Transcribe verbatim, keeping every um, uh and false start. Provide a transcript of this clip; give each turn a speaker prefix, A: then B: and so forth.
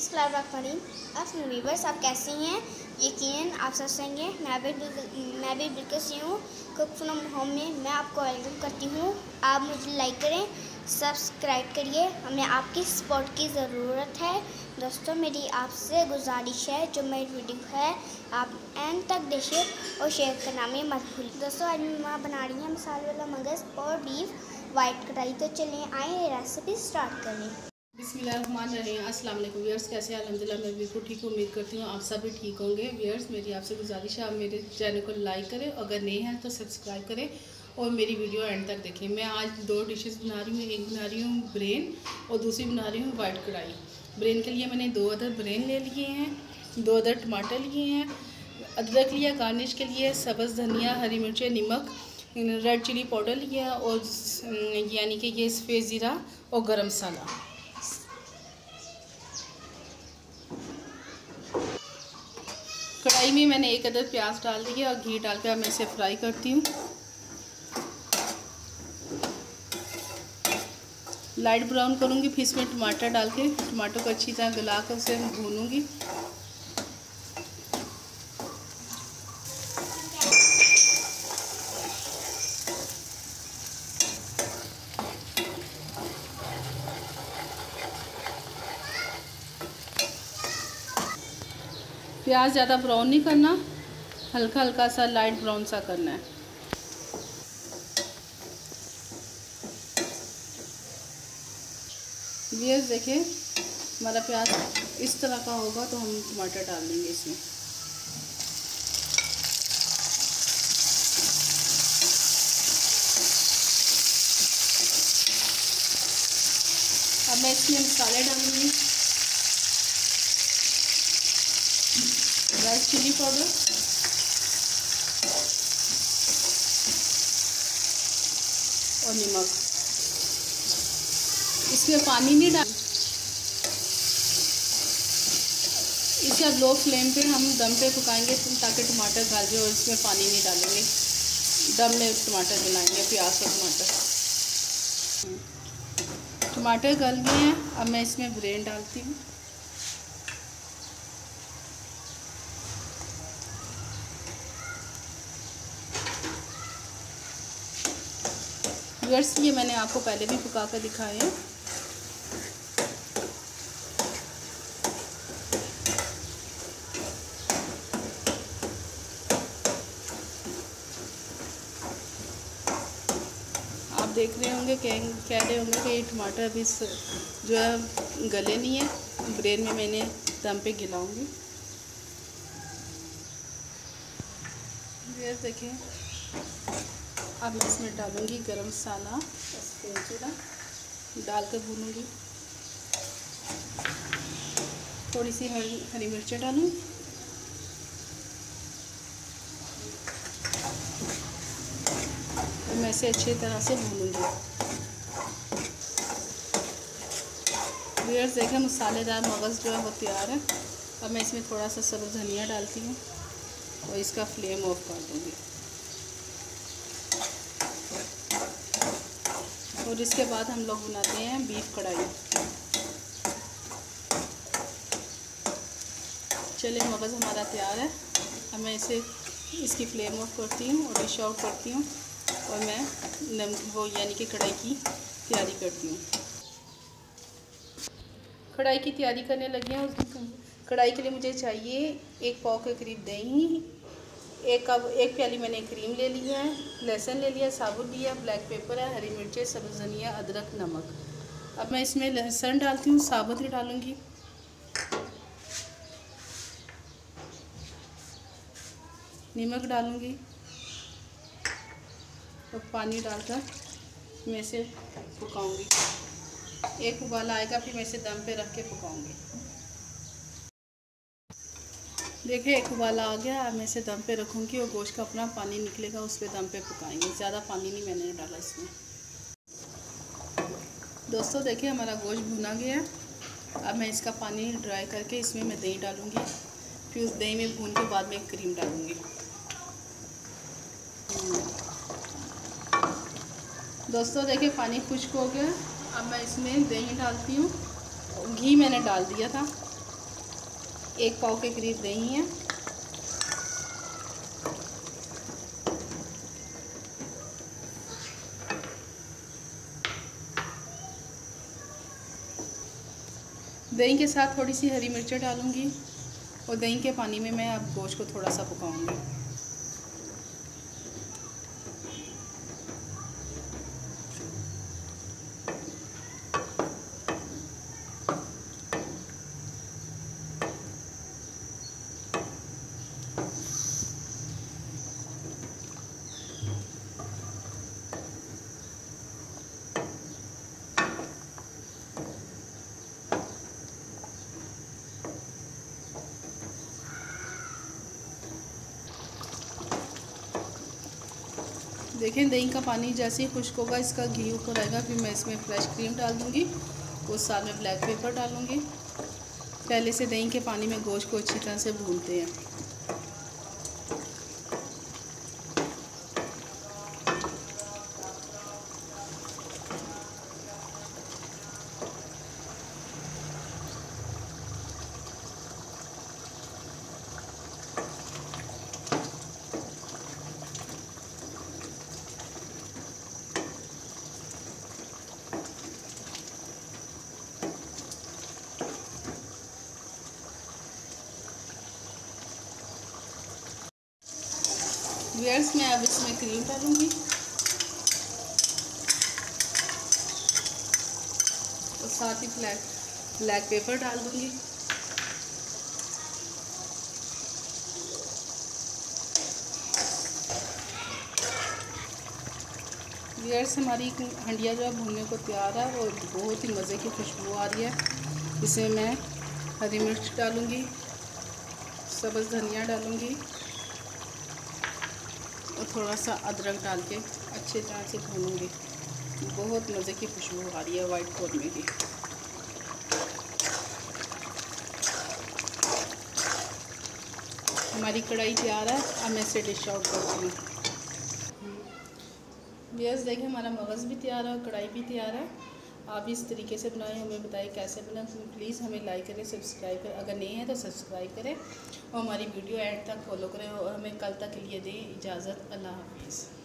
A: बिस्मिल्लाहिर्रहमानिर्रहीम। अस्सलाम व्यूअर्स, आप कैसे हैं? यकीन आप सब सही हैं। मैं भी मैं भी बिल्कुल सही हूँ। कुक फ्रॉम होम में मैं आपको वेलकम करती हूँ। आप मुझे लाइक करें, सब्सक्राइब करिए। हमें आपकी सपोर्ट की ज़रूरत है। दोस्तों, मेरी आपसे गुजारिश है, जो मेरी वीडियो है आप एंड तक देखिए और शेयर करना में मत भूलिए। दोस्तों, आज मैं बना रही हैं मसाले वाला मगज़ और बीफ वाइट कढ़ाई। तो चलिए आए रेसिपी स्टार्ट करें।
B: बिस्मिल्लाहिर्रहमानिर्रहीम। अस्सलाम वालेकुम व्यूअर्स, कैसे हैं? अल्हम्दुलिल्लाह मैं बिल्कुल ठीक हूँ। उम्मीद करती हूँ आप सभी ठीक होंगे। व्यूअर्स, मेरी आपसे गुजारिश है, आप मेरे चैनल को लाइक करें, अगर नए हैं तो सब्सक्राइब करें और मेरी वीडियो एंड तक देखें। मैं आज दो डिशेस बना रही हूँ। एक बना रही हूँ ब्रेन और दूसरी बना रही हूँ वाइट कढ़ाई। ब्रेन के लिए मैंने दो अदर ब्रेन ले लिए हैं, दो अदर टमाटर लिए हैं, अदरक लिया, गार्निश के लिए सब्ज़ धनिया, हरी मिर्चें, नमक, रेड चिली पाउडर लिया और यानी कि ये सफ़ेद ज़ीरा और गरम मसाला। कढ़ाई में मैंने एक अदद प्याज डाल दिया और घी डाल कर मैं इसे फ्राई करती हूँ। लाइट ब्राउन करूँगी, फिर इसमें टमाटर डाल के टमाटर को अच्छी तरह गला कर उसे भूनूँगी। प्याज ज़्यादा ब्राउन नहीं करना, हल्का हल्का सा लाइट ब्राउन सा करना है। ये देखिए, हमारा प्याज इस तरह का होगा तो हम टमाटर डाल देंगे इसमें। अब मैं इसमें मसाले डालूंगी। रेड चिली पाउडर, और नमक। इसमें पानी नहीं डाल, इसे अब लो फ्लेम पे हम दम पे पकाएंगे ताकि टमाटर गल जाए, और इसमें पानी नहीं डालेंगे। दम में टमाटर गलाएंगे, प्याज और टमाटर। टमाटर गल गए हैं, अब मैं इसमें ब्रेन डालती हूँ। व्यूअर्स, ये मैंने आपको पहले भी पका कर दिखाए हैं। आप देख रहे होंगे, कह कह रहे होंगे कि ये टमाटर अभी जो है गले नहीं है। ब्रेन में मैंने दम पे गिलाऊंगी। व्यूअर्स देखिए, अब मैं इसमें डालूंगी गरम मसाला, सफ़ेद जीरा डाल कर भूनूंगी। थोड़ी सी हरी हरी मिर्चें डालूँ, मैं इसे अच्छी तरह से भूनूंगी। व्यूअर्स देखें, मसालेदार मगज़ जो है वो तैयार है। अब मैं इसमें थोड़ा सा सब्ज़ धनिया डालती हूँ और इसका फ्लेम ऑफ कर दूँगी। और इसके बाद हम लोग बनाते हैं बीफ कढ़ाई। चलिए, मगज़ हमारा तैयार है। अब मैं इसे इसकी फ्लेम ऑफ करती हूँ और डिश आउट करती हूँ, और मैं नम वो यानी कि कढ़ाई की तैयारी करती हूँ। कढ़ाई की तैयारी करने लगी हैं। उस कढ़ाई के लिए मुझे चाहिए एक पाव के करीब दही, एक कप एक प्याली मैंने क्रीम ले ली है, लहसुन ले लिया, साबुत लिया, ब्लैक पेपर है, हरी मिर्चें, सब्ज़ धनिया, अदरक, नमक। अब मैं इसमें लहसुन डालती हूँ, साबुत ही डालूँगी। नमक डालूँगी और पानी डालकर मैं इसे पकाऊँगी। एक उबाला आएगा, फिर मैं इसे दम पे रख के पकाऊँगी। देखिए, एक उबाला आ गया। अब मैं इसे दम पे रखूँगी और गोश्त का अपना पानी निकलेगा, उस पर दम पे पकाएंगे। ज़्यादा पानी नहीं मैंने डाला इसमें। दोस्तों देखिए, हमारा गोश्त भुना गया है। अब मैं इसका पानी ड्राई करके इसमें मैं दही डालूँगी, फिर उस दही में भून के बाद में क्रीम डालूँगी। दोस्तों देखिए, पानी खुश्क हो गया। अब मैं इसमें दही डालती हूँ। घी मैंने डाल दिया था, एक पाव के करीब दही है। दही के साथ थोड़ी सी हरी मिर्चें डालूंगी और दही के पानी में मैं अब गोश्त को थोड़ा सा पकाऊंगी। देखें दही का पानी जैसे ही खुश्क होगा, इसका घी ऊपर आएगा, फिर मैं इसमें फ्रेश क्रीम डाल दूँगी। उस साथ में ब्लैक पेपर डालूँगी। पहले से दही के पानी में गोश्त को अच्छी तरह से भूनते हैं। व्यूअर्स मैं अब इसमें क्रीम डालूँगी और साथ ही ब्लैक ब्लैक पेपर डाल दूँगी। व्यूअर्स हमारी हंडिया जो है भूनने को तैयार है और बहुत ही मज़े की खुशबू आ रही है। इसमें मैं हरी मिर्च डालूँगी, सब्ज़ धनिया डालूँगी और थोड़ा सा अदरक डाल के अच्छी तरह से भूनूंगी। बहुत मज़े की खुशबू आ रही है वाइट कौरमे की। हमारी कढ़ाई तैयार है, अब मैं इसे डिश आउट करती हूँ। व्यूअर्स देखें हमारा मगज़ भी तैयार है और कढ़ाई भी तैयार है। आप इस तरीके से बनाएं, हमें बताएं कैसे बनाएं। प्लीज़ हमें लाइक करें, सब्सक्राइब करें, अगर नहीं है तो सब्सक्राइब करें और हमारी वीडियो एंड तक फॉलो करें और हमें कल तक के लिए दें इजाज़त। अल्लाह हाफिज़।